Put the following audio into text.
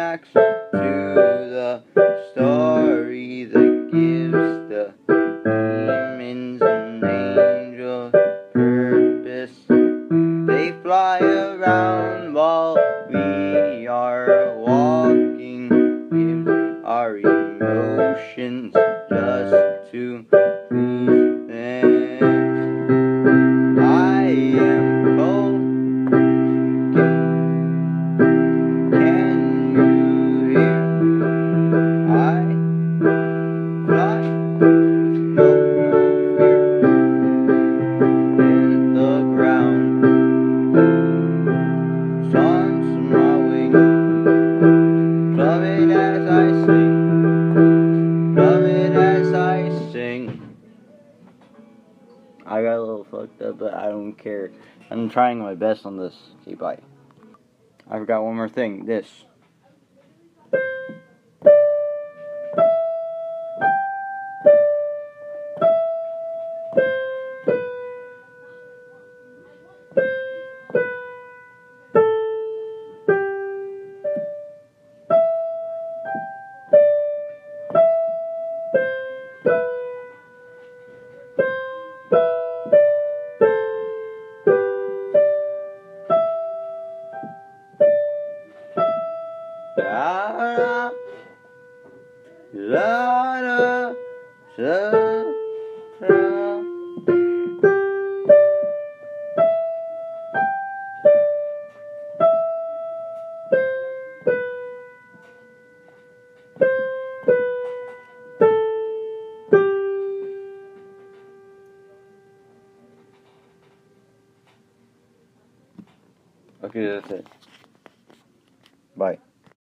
climax to the story that gives the demons and angels purpose. They fly around while we are walking, gives our emotions just to please them. I am cold. Can you hear? I fly, no fear. In the ground, sun's my wing. Love it as I sing. Love it as I sing. I got a little fucked up, but I don't care. I'm trying my best on this. Okay, bye. I forgot one more thing. This. Da, da, da, da, da. Okay, that's it. Bye.